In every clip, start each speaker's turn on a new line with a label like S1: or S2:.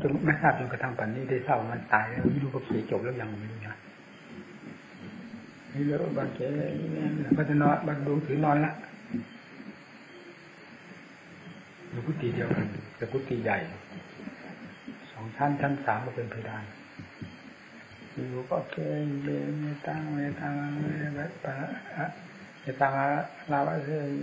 S1: จนไม่ทราบจนกระทั่งปัจจุบันได้เศร้ามันตายแล้วไม่รู้ว่าเขียจบแล้วยังไม่รู้นะนี่แล้วบางเขียนี่แม่ก็จะนอนบางดูถือนอนละอยู่กุฏิเดียวกันแต่กุฏิใหญ่2 ชั้นชั้น 3ก็เป็นเพดานอยู่ก็เกยเดินไม่ตั้งแบบปะจะตั้งลาวะเลย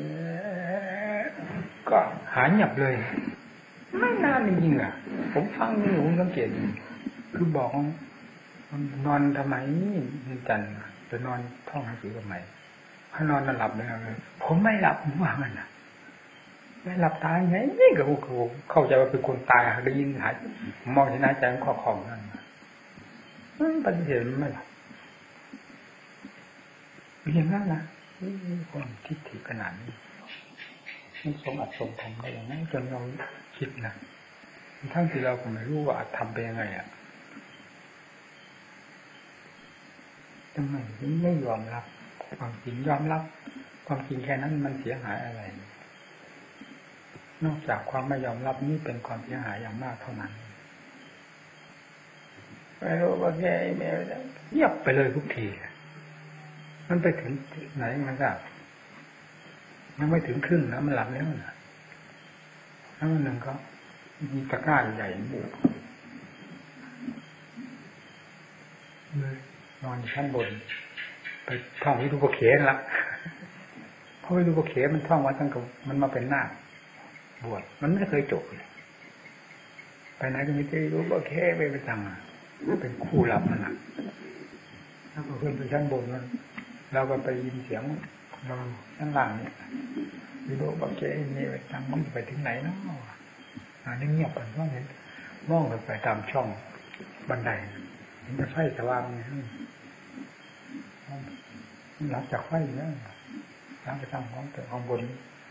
S1: ก็หายเงียบเลยไม่นานจริงๆอ่ะผมฟังนี่ผมสังเกตคือบอกนอนทำไมจันจะนอนท่องหนังสือทำไมถ้านอนนั่นหลับเลยผมไม่หลับผมว่ามันนะไม่หลับตายไงนี่ก็เข้าใจว่าเป็นคนตายได้ยินหายมองเห็นหายใจมันคล่องๆนั่นปฏิเสธไม่หลับอย่างนั้นนะนี่คนทิฏฐิขนาดนี้มันสมอัดสมทำได้อย่างนั้นจนเราคิดนะทั้งที่เราก็ไม่รู้ว่าอัดทำไปยังไงอ่ะทำไมไม่ยอมรับความจริงยอมรับความจริงแค่นั้นมันเสียหายอะไรนอกจากความไม่ยอมรับนี่เป็นความเสียหายอย่างมากเท่านั้นไม่รู้ว่าแกแม่เงียบไปเลยทุกทีมันไปถึงไหนมันก็ยังไม่ถึงครึ่งนะมันหลับแล้วนะแล้วมันหนึ่งก็มีตะกร้าใหญ่บุกนอนชั้นบนไปท่องวิรูปเขนละเพราะวิรูปเขมันท่องมาตั้งแต่มันมาเป็นนาคบวชมันไม่เคยจบเลยไปไหนก็มีแต่วิรูปเขไปสั่งเป็นคู่หลับมันอ่ะแล้วก็ขึ้นไปชั้นบนนั้นเราก็ไปยินเสียงเราข้างล่างเนี่ยวิโรบเกนี่ไปทางมันไปถึงไหนเนาะนี่เงียบไปเพราะเห็นมองไปตามช่องบันไดมันจะไฟสว่างนี่หลังจากไฟแล้วหลังจากทำของแต่ของบน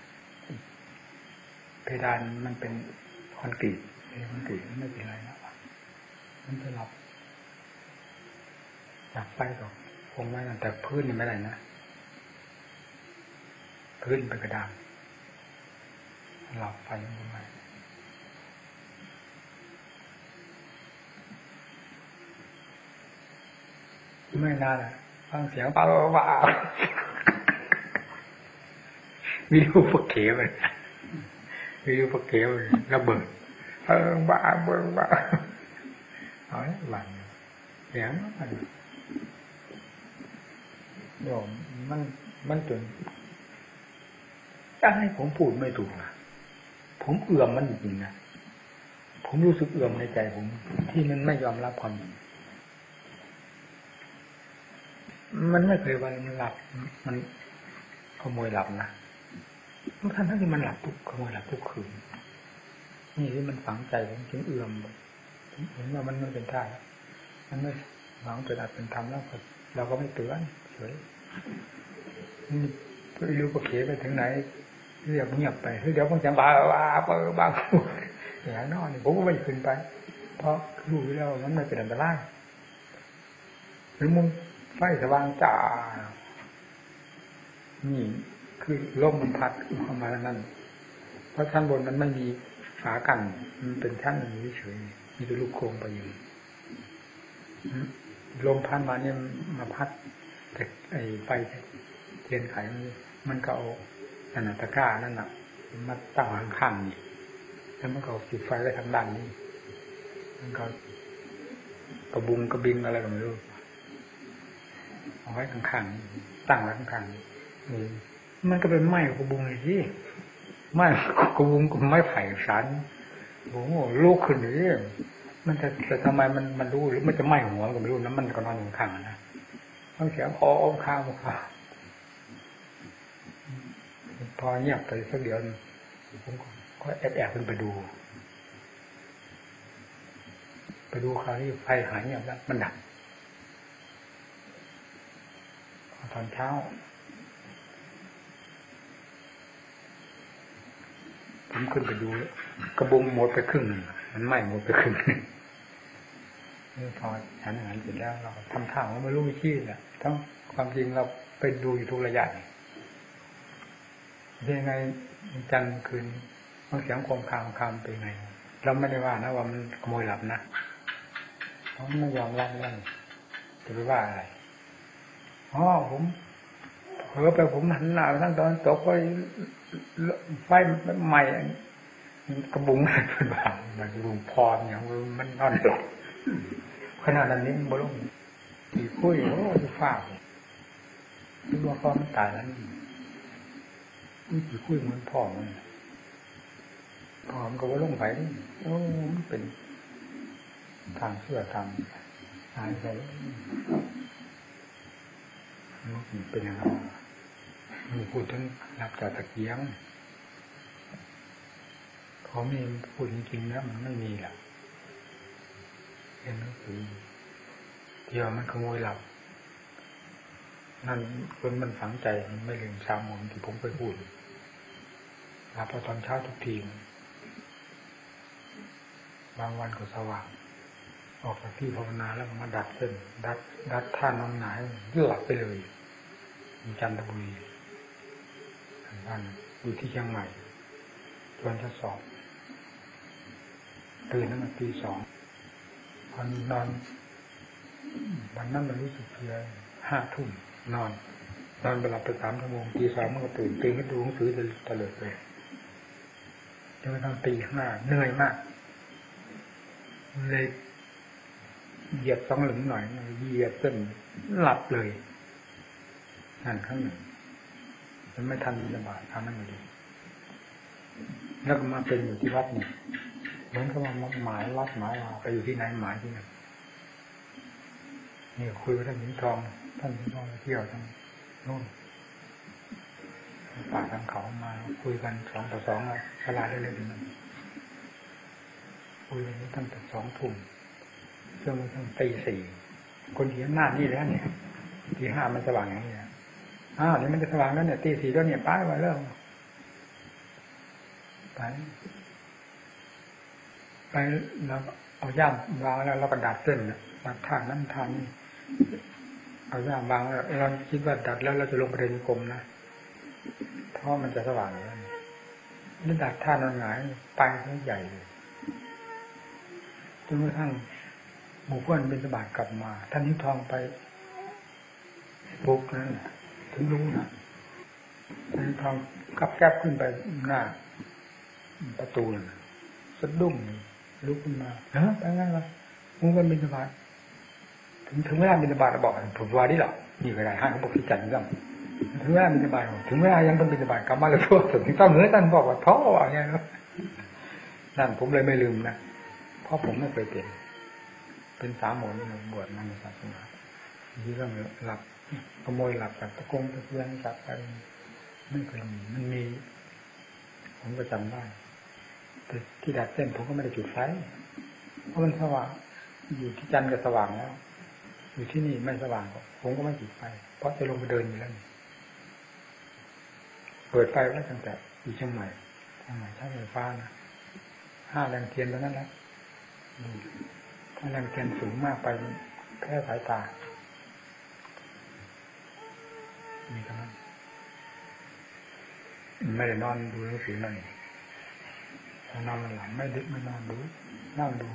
S1: เพดานมันเป็นคอนกรีตไม่เป็นไรแล้วมันจะหลับจากไฟก็คงไม่แต่พื้นนี่ไม่ได้นะพื้นเป็นกระดานหลับไปไม่นานฟังเสียงป้าวิดีโอพวกเขียวเลยวิดีโอพวกเขียวระเบิดบ้าเอาเนี่ยหลังเสียงโยมมันจนจะให้ผมพูดไม่ถูกนะผมเอื่อมมันจริงๆนะผมรู้สึกเอื่อมในใจผมที่มันไม่ยอมรับความมันไม่เคยวันมันหลับมันขโมยหลับนะทุกท่านที่มันหลับทุกขโมยหลับทุกคืนนี่ที่มันฝังใจผมจึงเอื่อมเห็นว่ามันไม่เป็นท่ามันไม่หวังเป็นอัตเป็นธรรมแล้วเราก็ไม่เตือนเฉยนี่ไม่รู้ก็เขยไปถึงไหนเรียบเงียบไปเดี๋ยวผมจะบ้าอย่างนั้นนี่ผมก็ไม่ขึ้นไปเพราะรู้แล้วมันไม่เป็นอันตรายหรือมุมไฟสว่างจ้านี่คือลมมันพัดเข้ามาแล้วนั่นเพราะชั้นบนมันไม่มีฝากันมันเป็นชั้นอย่างนี้เฉยมีแต่ลูกโครงไปอยู่ลมพัดมาเนี่ยมาพัดแต่ไอ้ไฟเทียนไขมันก็เอาตะกร้านั่นน่ะมาตั้งข้างๆนี่แล้วมันก็จุดไฟไว้ทางด้านนี้มันก็กระบุงกระบิงอะไรก็ไม่รู้เอาไว้ข้างๆตั้งไว้ข้างๆมันก็เป็นไม้กระบุงเลยสิไม้กระบุงก็ไม้ไผ่สันโอ้โหลูกขึ้นเลยมันจะทำไมมันรู้หรือมันจะไหม้หัวก็ไม่รู้นะมันก็นอนอยู่ข้างนะต้องเสียงอ้อมข้าวพอเงียบไปสักเดี๋ยวผมก็แอบขึ้นไปดูคราวนี้ไฟหายเงียบแล้วมันดับตอนเช้าผมขึ้นไปดูกระบุงหมดไปครึ่งมันไหม้หมดไปครึ่งพอฉันอาหารเสร็จแล้วเราทำท่าว่าไม่รู้วิธีแหละทั้งความจริงเราไปดูอยู่ทุกระยะยังไงจันทร์คืนฟังเสียงคมคามเป็นไงเราไม่ได้ว่านะว่ามันขโมยหลับนะเขาไม่ยอมรับนั่นจะไปว่าอะไรอ๋อผมเผลอไปผมหันหน้าไปทั้งตอนตกไปไฟใหม่กระบุงอะไรเป็นบ้ามันกระบุงพรอย่างมันนอนหลับขนาดนั้นมันบ่ลงตีคุยโอ้ยฟ้าคิดว่าพ่อมันตายแล้วนี่ตีคุยเหมือนพ่อมันพ่อมันก็ว่าลงไปโอ้มันเป็นทางเชื่อทางหายไปมันเป็นอย่างไรมีพูดถึงรับจากตะเกียงเขามีพูดจริงๆนะมันไม่มีหรอกเห็นไหมคือเดี๋ยวมันขโมยหลับนั่นคนมันฝังใจมันไม่ลืมชามหมที่ผมเคยพูดหลับพอตอนเช้าทุกทีบางวันก็สว่างออกจากที่ภาวนาแล้วมาดัดเส้นดัดท่านอนหงายหลับไปเลยมีจันทบุรีท่านอยู่ที่เชียงใหม่จนจะสอบตื่นตั้งแต่ตี 2พอนอนวันนั้นมันรู้สึกเพลีย5 ทุ่มนอนไปหลับไป3 ชั่วโมงตี 2มันก็ตื่นก็ดูหนังสือตะเลิดเลยจนกระทั่งตี 5เหนื่อยมากเลยเหยียบ2 หลึงหน่อยเหยียบเส้นหลับเลยนั่นข้างหนึ่งมันไม่ทันบิณฑบาตทำนั่นเลยแล้วก็มาเป็นอยู่ที่วัดนี่เหมือนกับว่าหมายวัดหมายว่าไปอยู่ที่ไหนหมายที่นั่นนี่คุยกับท่านหญิงทองเที่ยวทั้งโน่นป่าทางเขามาคุยกัน2 ต่อ 2แล้วเวลาได้เล่นนั่นคุยกันตั้งแต่2 ทุ่มจนถึงตี 4คนที่หน้านี่แล้วเนี่ยตี 5มันสว่างอย่างนี้นะนี่มันจะสว่างแล้วเนี่ยตี 4แล้วเนี่ยป้ายมาเริ่มไปแล้วเอาย่ามวางแล้วเราก็ดัดเส้นดัดทางนั้นทางนี้เอาย่ามวางแล้วเราคิดว่าดัดแล้วเราจะลงประเด็นกลมนะเพราะมันจะสว่างแล้วนี่ดัดท่านอนหงายไปทั้งใหญ่เลยจนกระทั่งหมู่เพื่อนบิณฑบาตกลับมาท่านนิ้วทองไปบุกนั่นถึงรู้นะท่านนิ้วทองกับแก๊บขึ้นไปหน้าประตูสะดุ้งลุกขึ้นมาไปไงวะหมู่เพื่อนบิณฑบาตถึงเวลาบิณฑบาตบอกผมว่านี่หรอนี่ก็ได้ให้เขาบอกที่จันทร์ก็ถึงเวลาบิณฑบาตถึงเวลายังเป็นบิณฑบาตกลับมาเลยพวกถึงต้องเหนือท่านบอกว่าท้อว่าไงเนาะนั่นผมเลยไม่ลืมนะเพราะผมไม่เคยเป็นสามโหนบวชมาในศาสนาที่เรื่องหลับขโมยหลับจากตะกงตะเกียงจากอะไรไม่เคยมีมันมีผมก็จำได้แต่ที่ดัดเส้นผมก็ไม่ได้จุดไฟเพราะมันสว่างอยู่ที่จันทร์ก็สว่างแล้วอยู่ที่นี่ไม่สว่างผมก็ไม่จุดไฟเพราะจะลงไปเดินอยู่แล้วเปิดไฟไว้ตั้งแต่อยู่เชียงใหม่ใช้ไฟฟ้านะ5 แรงเทียนแล้วนั่นแหละถ้าแรงเทียนสูงมากไปแค่สายตามีเท่านั้นไม่ได้นอนดูหนังสือนั่นนอนหลังไม่ดึกไม่นอนดูนั่งดู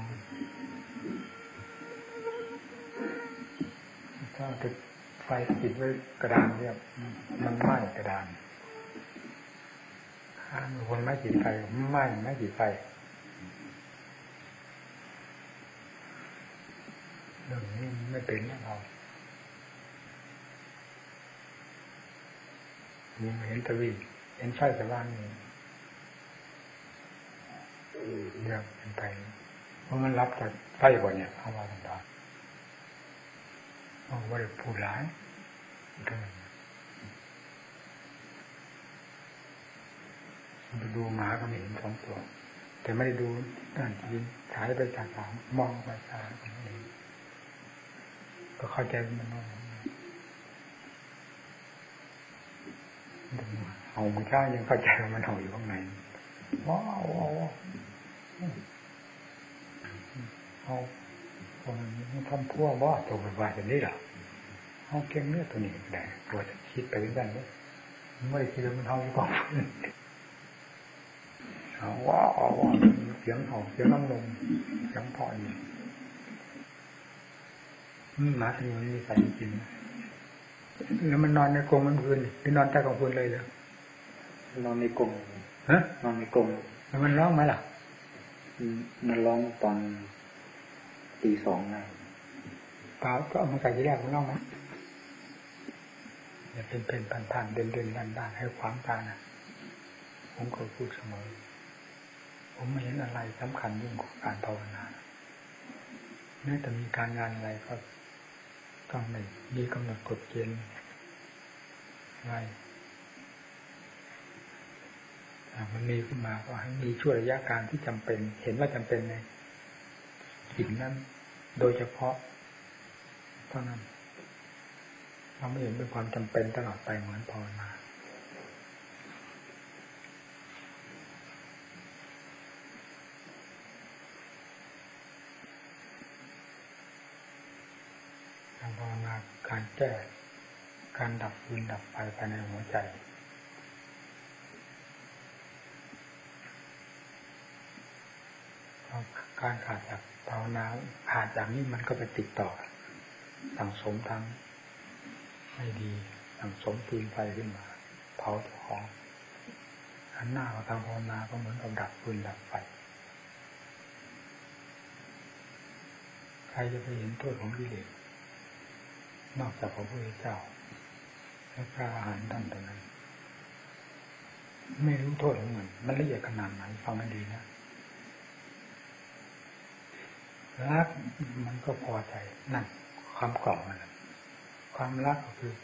S1: ถ้าติดไฟติดไว้กระดานเรียบมันไหม้กระดานข้างคนไม่ติดไฟไม่ติดไฟเรื่องนี้ไม่เป็นนะเราเห็นตะวีเห็นไฟแต่ว่างนี่เรื่องเป็นไปเพราะมันรับจากไฟกว่าเนี่ยเอามาต่างๆเอาว่าพูดร้ายไปดูหมาก็ไม่เห็น2 ตัวแต่ไม่ได้ดูด้านที่ฉายไปจากสามมองไปทางนี้ก็เข้าใจมันว่าเอามือข้างยังเข้าใจว่ามันเอาอยู่ข้างในว้าวเอาคนทำทั่วบ่ตัวไปว่าจะได้หรอเอาเก่งเนี่ยตัวนี้ได้ตัวจะคิดไปด้วยกันเลยไม่ได้คิดว่ามันเอาอยู่ก่อนว้าวเสียงหอบเสียงน้ำลมเสียงพออยู่หมาตัวนี้ใส่จริงแล้วมันนอนในกรงมันพื้นหรือนอนใต้กองพื้นเลยเหรอน
S2: อนในกรง
S1: ฮะ
S2: นอนในกรง
S1: แล้วมันร้องไหมล่ะ
S2: มันร้องตอนตี 2นะ
S1: เปล่าก็เอามาใส่ทีแรกมันร้องไหมอย่าเป็นผ่านๆเดินด้านให้ขวางตานะผมเคยพูดเสมอผมไม่เห็นอะไรสำคัญยิ่งกว่าการภาวนาแม้แต่มีการงานอะไรก็ต้องมีกำหนดกฎเกณฑ์ไว้มันมีขึ้นมาก็ให้มีช่วงระยะการที่จำเป็นเห็นว่าจำเป็นในสิ่งนั้นโดยเฉพาะเท่านั้นเราไม่เห็นเป็นความจำเป็นตลอดไปเหมือนภาวนาการภาวนาการแก้การดับฟืนดับไฟภายในหัวใจการขาดจากภาวนาขาดจากนี้มันก็ไปติดต่อสั่งสมทั้งไม่ดีสั่งสมฟืนไฟขึ้นมาเผาเจ้าของหันหน้ามาทางภาวนาก็เหมือนกับดับฟืนดับไฟใครจะไปเห็นโทษของกิเลสนอกจากพระพุทธเจ้าและพระอรหันต์ท่านเท่านั้นไม่รู้โทษของมันละเอียดขนาดไหนฟังให้ดีนะรักมันก็พอใจนั่นความกล่อมมันความรักก็คือ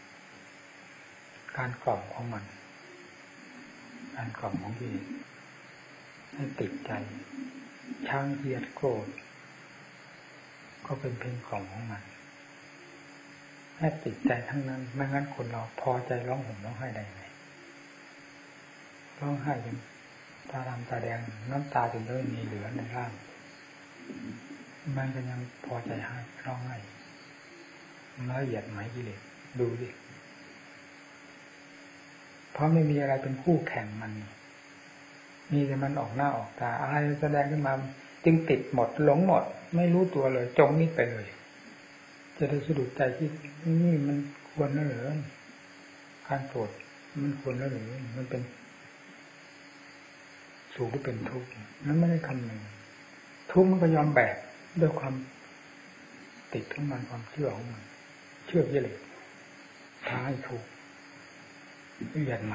S1: การกล่อมของมันการกล่อมของที่ให้ติดใจช่างเกียดโกรธก็เป็นเพลงกล่อมของมันให้ติดใจทั้งนั้นไม่งั้นคนเราพอใจร้องห่มร้องไห้ได้ไงร้องไห้จนตาดำตาแดงน้ำตาจนไม่มีเหลือในร่างมันก็ยังพอใจให้ร้องไห้ละเอียดไหมกิเลสดูดิเพราะไม่มีอะไรเป็นคู่แข่งมันมีแต่มันออกหน้าออกตาอะไรแสดงขึ้นมาจึงติดหมดหลงหมดไม่รู้ตัวเลยจงนิดไปเลยจะได้สะดุดใจที่นี่มันควรแล้วหรือการโกรธมันควรแล้วหรือมันเป็นสุขหรือเป็นทุกข์นั้นไม่ได้คำหนึ่งทุกข์มันก็ยอมแบกด้วยความติดของมันความเชื่อของมันเชื่อกิเลสท้าให้ถูกละเอียดไหม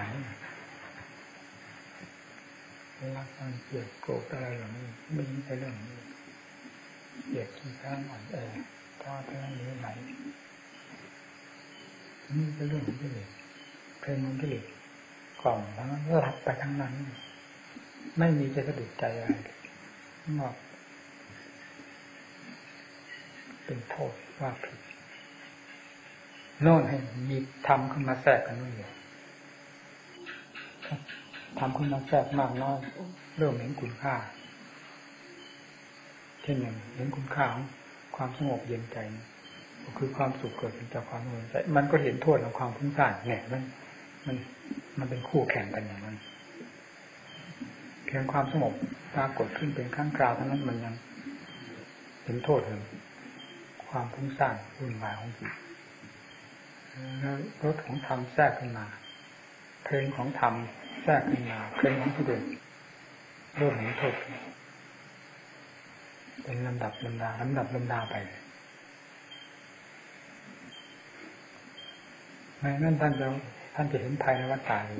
S1: รักมันเกลียดโกรธอะไรเหล่านี้ไม่ใช่เรื่องนี้เกลียดขี้ข้างอ่อนแอท้อแท้หรือไหนนี่เป็นเรื่องของกิเลสเพลงของกิเลสกล่อมทั้งนั้นหลับไปทั้งนั้นไม่มีจะสะดุดใจอะไรนอกเป็นโทษว่าผิดโน่นให้มีทำขึ้นมาแทรกกันนู่นเลยทำขึ้นมาแทรกมากน้อยเริ่มเห็นคุณค่าเช่นอย่างเห็นคุณค่าของความสงบเย็นใจก็คือความสุขเกิดจากความสงบใจมันก็เห็นโทษของความฟุ้งซ่านเนี่ยมันเป็นคู่แข่งกันอย่างนั้นเพียงความสงบปรากฏขึ้นเป็นครั้งคราวเท่านั้นมันยังเห็นโทษของความฟุ้งซ่านวุ่นวายของจิตแล้วรสของธรรมแทรกขึ้นมาเพลงของธรรมแทรกขึ้นมาเพลงของกิเลสเริ่มเห็นโทษเป็นลำดับลำดาไปไม่นั่นท่านจะเห็นภัยในวัฏฏะหรื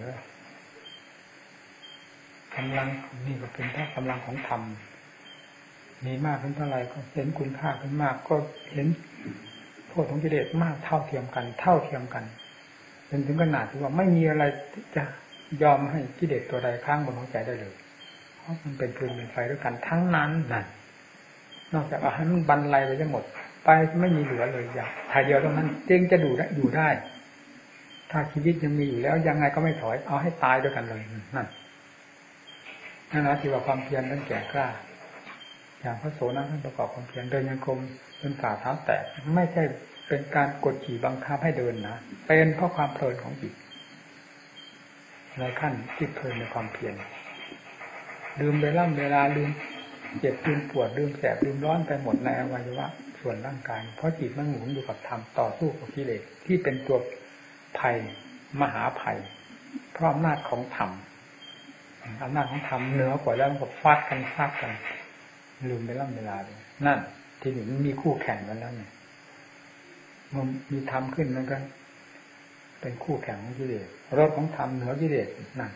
S1: อกำลังนี่ก็เป็นแค่กำลังของธรรมมีมากขึ้นเท่าไรก็เห็นคุณค่าขึ้นมากก็เห็นโทษของกิเลสมากเท่าเทียมกันจนถึงขนาดที่ว่าไม่มีอะไรจะยอมให้กิเลสตัวใดข้างบนหัวใจได้เลยเพราะมันเป็นฟืนเป็นไฟด้วยกันทั้งนั้นนั่นนอกจากเอาให้มันบรรลัยไปทั้งหมดไปไม่มีเหลือเลยอย่างถ่ายเดียวเท่านั้นจึงจะอยู่ได้ถ้าชีวิตยังมีอยู่แล้วยังไงก็ไม่ถอยเอาให้ตายด้วยกันเลยนั่นนะที่ว่าความเพียรนั้นแก่กล้าอย่างพระโสนะท่านประกอบความเพียรเดินยังคงเป็นฝ่าเท้าแตะไม่ใช่เป็นการกดขี่บังคับให้เดินนะเป็นเพราะความเพลินของจิตในขั้นที่เพลินในความเพียรลืมเวลาลืมเจ็บลืมปวดลืมแสบลืมร้อนไปหมดในอวัยวะส่วนร่างกายเพราะจิตมันหมุนอยู่กับธรรมต่อสู้กับกิเลสที่เป็นตัวภัยมหาภัยเพราะอำนาจของธรรมอำนาจของธรรมเหนือกว่าแล้วมันก็ฟาดกันลืมเวลาเลยนั่นที่นี่มันมีคู่แข่งกันแล้วเนี่ยมันมีธรรมขึ้นมันก็เป็นคู่แข่งของกิเลสรสของธรรมเหนือกิเลสนั่น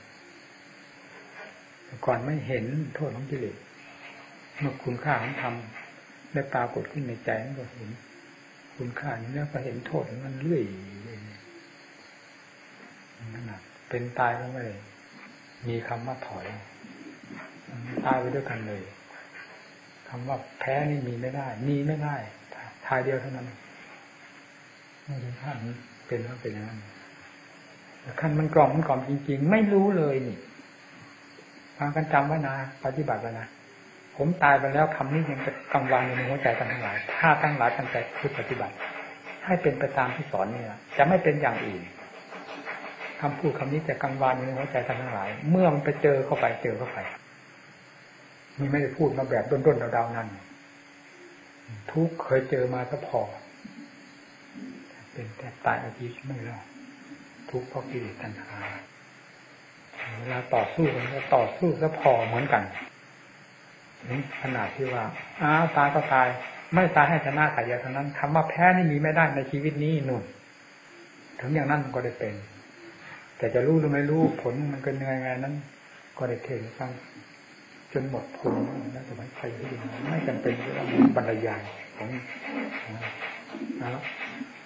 S1: ก่อนไม่เห็นโทษของกิเลสเมื่อคุณค่าของธรรมได้ปรากฏขึ้นในใจมันก็เห็นคุณค่านี้แล้วก็เห็นโทษมันเรื่อยนั่นน่ะเป็นตายก็ไม่ได้มีคำว่าถอยตายไปด้วยกันเลยคำว่าแพ้นี่มีไม่ได้ทายเดียวเท่านั้นไม่ถึงขั้นเป็นแล้วเป็นอย่างนั้นแต่ขั้นมันกล่อมจริงๆไม่รู้เลยนี่ฟังกันจำไว้นะปฏิบัติไว้นะผมตายไปแล้วคำนี้ยังจะกังวลอยู่ในหัวใจท่านทั้งหลายถ้าทั้งหลายตั้งใจคือปฏิบัติให้เป็นไปตามที่สอนนี่จะไม่เป็นอย่างอื่นคำพูดคำนี้จะกังวลอยู่ในหัวใจท่านทั้งหลายเมื่อมันไปเจอเข้าไปมีไม่ได้พูดมาแบบด้นๆเดาๆนั่นทุกเคยเจอมาก็พอเป็นแต่ตายอาทิตย์ไม่รอดทุกข์เพราะกิเลสตัณหาเวลาต่อสู้กันก็ต่อสู้ก็พอเหมือนกันขนาดที่ว่าตายก็ตายไม่ตายให้ชนะขายาเท่านั้นคำว่าแพ้นี่มีไม่ได้ในชีวิตนี้นุ่นถึงอย่างนั้นก็ได้เป็นแต่จะรู้หรือไม่รู้ผลมันเป็นยังไงนั้นก็ได้เทศฟังจนหมดผลแล้วจะไม่ใครที่ไม่จำเป็นที่ต้องบรรยายของ